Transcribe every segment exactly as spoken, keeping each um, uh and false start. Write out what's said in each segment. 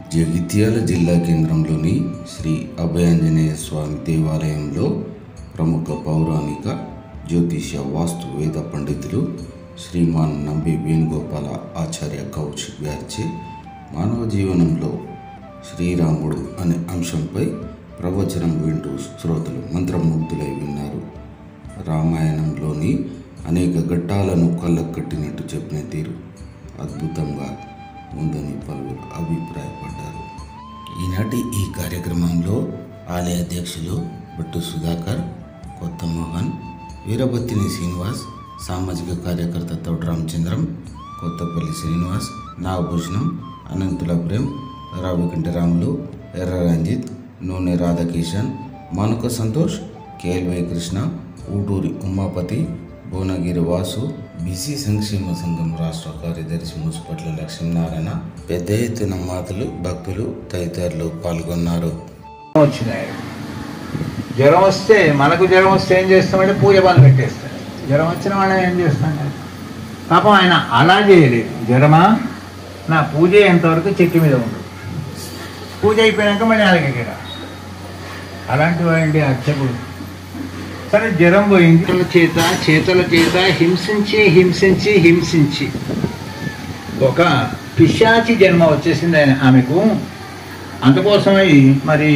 జగిత్యాల జిల్లా కేంద్రంలోని శ్రీ అభయాంజనేయ స్వామి దేవాలయంలో ప్రముఖ పౌరాణిక జ్యోతిష్య వాస్తు వేద పండితులు శ్రీమాన్ నంబి వేణుగోపాల ఆచార్య కౌచ్ గారిచే మానవ జీవనంలో శ్రీరాముడు అనే అంశంపై ప్రవచనం వింటూ శ్రోతలు మంత్రముగ్ధులై విన్నారు. రామాయణంలోని అనేక ఘట్టాలను కళ్ళకు కట్టినట్టు చెప్పిన తీరు అద్భుతంగా ఉందని పలువురు అభిప్రాయపడ్డారు. ఈనాటి ఈ కార్యక్రమంలో ఆలయ అధ్యక్షులు బట్టు సుధాకర్, కొత్త మోహన్, వీరభత్తిని శ్రీనివాస్, సామాజిక కార్యకర్త తోట రామచంద్రం, కొత్తపల్లి శ్రీనివాస్, నాగభూషణం, అనంతుల ప్రేమ్, రావికంఠరాములు, ఎర్ర రంజిత్, నూనె రాధాకిషన్, మానుక సంతోష్, కేఎల్వై కృష్ణ, ఊటూరి ఉమాపతి, భువనగిరి వాసు, బీసీ సంక్షేమ సంఘం రాష్ట్ర కార్యదర్శి ముసుపట్ల లక్ష్మీనారాయణ, పెద్ద ఎత్తున మాతలు, భక్తులు తదితరులు పాల్గొన్నారు. వచ్చినాయి జ్వరం వస్తే మనకు జ్వరం వస్తే ఏం చేస్తామంటే పూజ బంధు పెట్టేస్తాం. జ్వరం వచ్చిన వాళ్ళని ఏం చేస్తాం? పాపం ఆయన అలా చేయలేదు. జ్వరమా నా పూజ ఎంతవరకు చెట్టు మీద ఉండదు, పూజ అయిపోయాక మళ్ళీ అలాగే అలాంటి వాడి అర్చకుడు. సరే జ్వరం పోయింది, చేత చేతుల చేత హింసించి హింసించి హింసించి ఒక పిశాచి జన్మ వచ్చేసింది ఆయన ఆమెకు. అందుకోసమై మరి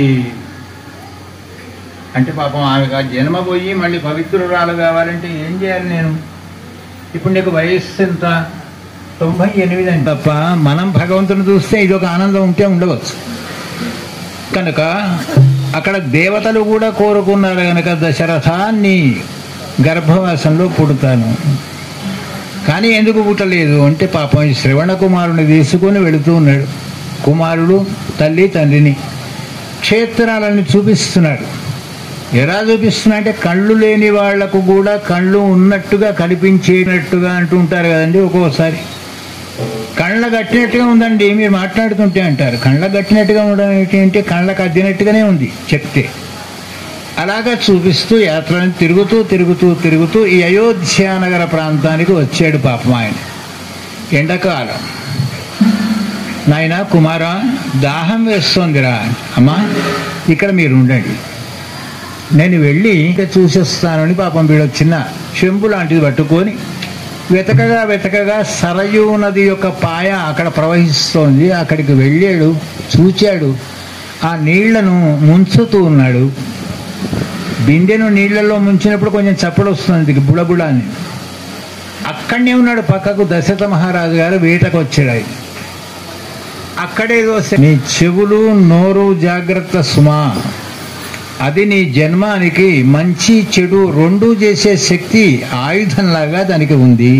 అంటే పాపం ఆమెకు ఆ జన్మ పోయి మళ్ళీ పవిత్రురాలు కావాలంటే ఏం చేయాలి? నేను ఇప్పుడు నీకు వయస్సు ఎంత? తొంభై ఎనిమిది అని తప్ప మనం భగవంతుని చూస్తే ఇది ఒక ఆనందం ఉంటే ఉండవచ్చు. కనుక అక్కడ దేవతలు కూడా కోరుకున్నారు కనుక దశరథ నీ గర్భవాసంలో పుడతాను. కానీ ఎందుకు పుట్టలేదు అంటే పాపం ఈ శ్రవణ కుమారుని తీసుకొని వెళుతూ ఉన్నాడు. కుమారుడు తల్లి తండ్రిని క్షేత్రాలను చూపిస్తున్నాడు. ఎలా చూపిస్తున్నా అంటే కళ్ళు లేని వాళ్లకు కూడా కళ్ళు ఉన్నట్టుగా కనిపించేటట్టుగా అంటుంటారు కదండి. ఒక్కోసారి కళ్ళ కట్టినట్టుగా ఉందండి మీరు మాట్లాడుతుంటే అంటారు. కళ్ళ కట్టినట్టుగా ఉండడం ఏంటంటే కళ్ళకు అద్దినట్టుగానే ఉంది చెప్తే. అలాగా చూపిస్తూ యాత్రను తిరుగుతూ తిరుగుతూ తిరుగుతూ ఈ అయోధ్యానగర ప్రాంతానికి వచ్చాడు పాపం ఆయన. ఎండాకాలం. నాయన కుమారా దాహం వేస్తోందిరా. అమ్మా ఇక్కడ మీరు ఉండండి, నేను వెళ్ళి ఇంకా చూసేస్తానని పాపం వీడు చిన్న చెంబు లాంటిది పట్టుకొని వెతకగా వెతకగా సరయూ నది యొక్క పాయ అక్కడ ప్రవహిస్తోంది. అక్కడికి వెళ్ళాడు, చూచాడు. ఆ నీళ్లను ముంచుతూ ఉన్నాడు. బిందెను నీళ్లలో ముంచినప్పుడు కొంచెం చప్పుడు వస్తుంది బుడబుడ అని. అక్కడనే ఉన్నాడు పక్కకు దశరథ మహారాజు గారు వేటకు వచ్చాడు. ఆయన అక్కడేదో నీ చెవులు నోరు జాగ్రత్త సుమా, అది నీ జన్మానికి మంచి చెడు రెండూ చేసే శక్తి ఆయుధంలాగా దానికి ఉంది.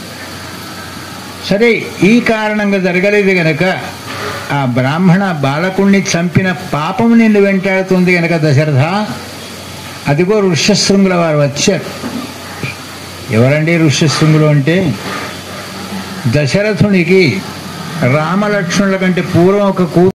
సరే ఈ కారణంగా జరగలేదు గనక ఆ బ్రాహ్మణ బాలకుణ్ణి చంపిన పాపం నిన్ను వెంటాడుతుంది గనక దశరథ, అదిగో ఋష్యశృంగుల వారు వచ్చారు. ఎవరండి ఋష్యశృంగులు అంటే దశరథునికి రామలక్ష్మణుల కంటే పూర్వం ఒక కూ